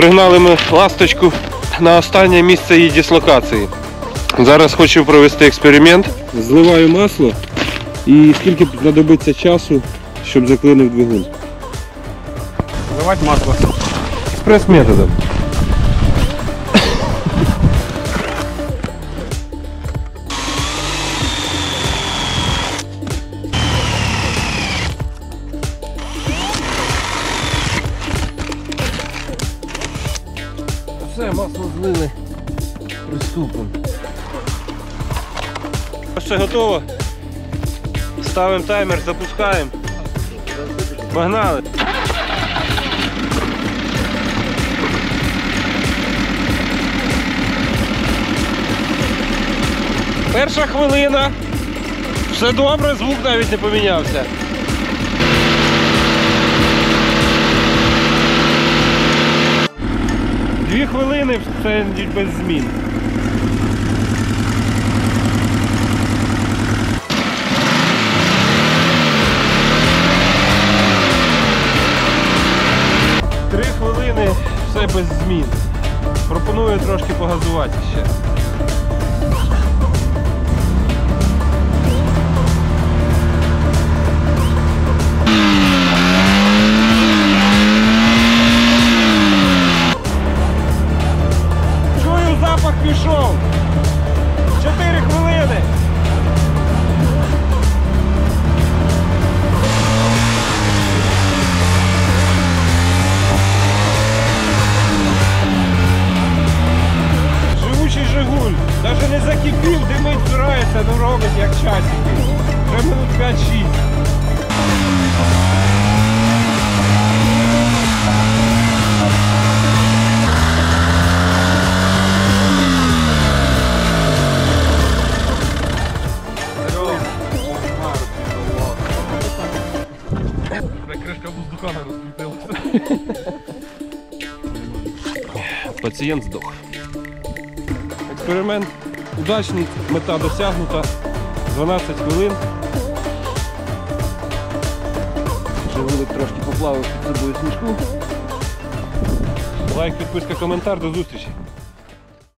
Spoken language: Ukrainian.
Пригнали ми ласточку на останнє місце її дислокації. Зараз хочу провести експеримент. Зливаю масло і скільки знадобиться часу, щоб заклинив двигун. Зливати масло. Експрес-методом. Все, масло злили. Приступимо. Все готово. Ставимо таймер, запускаємо. Погнали. Перша хвилина. Все добре, звук навіть не помінявся. Дві хвилини, все без змін. Три хвилини, все без змін. Пропоную трошки погазувати ще. Чую, запах пішов. 4 хвилини. Живучий Жигуль. Навіть не закипів, димить, збирається, ну робить як часики. Вже минут 5-6. Кришка воздуха розкрутилася. Пацієнт здох. Експеримент удачний, мета досягнута. 12 хвилин. Живулик трошки поплавив під собою сніжку. Лайк, підписка, коментар, до зустрічі.